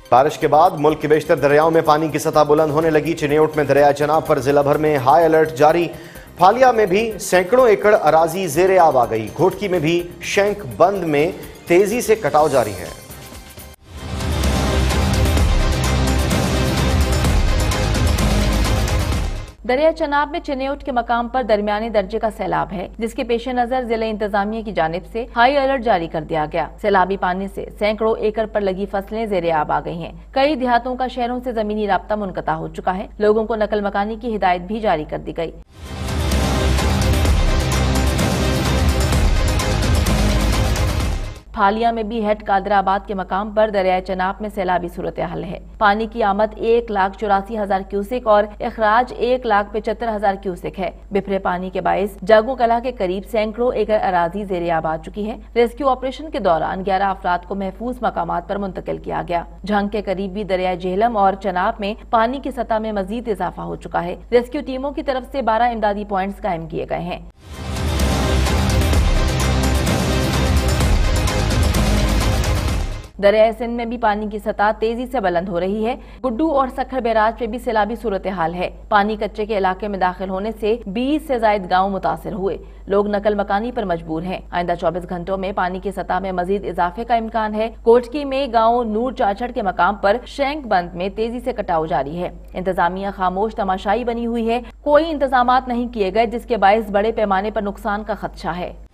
बारिश के बाद मुल्क के बेशतर दरियाओं में पानी की सतह बुलंद होने लगी। चिन्योट में दरिया चनाब पर जिला भर में हाई अलर्ट जारी। फालिया में भी सैकड़ों एकड़ अराजी जेर आब आ गई। घोटकी में भी शैंक बंद में तेजी से कटाव जारी है। दरिया चनाब में चिन्योट के मकाम पर दरमियाने दर्जे का सैलाब है, जिसके पेश नजर जिला इंतजामिया की जानिब से हाई अलर्ट जारी कर दिया गया। सैलाबी पानी से सैकड़ों एकड़ पर लगी फसलें जेर आब आ गई हैं। कई देहातों का शहरों से जमीनी राब्ता मुनक़ता हो चुका है। लोगों को नकल मकानी की हिदायत भी जारी कर दी गई। फालिया में भी हेड कादराबाद के मकाम पर दरिया चनाब में सैलाबी सूरत हाल है। पानी की आमद 1,84,000 क्यूसेक और अखराज 1,75,000 क्यूसेक है। बिफरे पानी के बायस जागो कला के करीब सैकड़ों एकड़ अराजी जेर आब आ चुकी है। रेस्क्यू ऑपरेशन के दौरान 11 अफराद को महफूज मकामात पर मुंतकिल किया गया। झंग के करीब भी दरिया जेहलम और चनाब में पानी की सतह में मजीद इजाफा हो चुका है। रेस्क्यू टीमों की तरफ से 12 इमदादी पॉइंट्स कायम किए गए हैं। दरिया सिंध में भी पानी की सतह तेजी से बुलंद हो रही है। गुड्डू और सखर बैराज पे भी सैलाबी सूरत हाल है। पानी कच्चे के इलाके में दाखिल होने से 20 से ज्यादा गांव मुतासिर हुए। लोग नकल मकानी पर मजबूर हैं। आइंदा 24 घंटों में पानी की सतह में मजीद इजाफे का इम्कान है। कोटकी में गांव नूर चाचड़ के मकाम पर शैंक बंद में तेजी से कटाव जारी है। इंतजामिया खामोश तमाशाई बनी हुई है। कोई इंतजामात नहीं किए गए, जिसके बायस बड़े पैमाने पर नुकसान का खदशा है।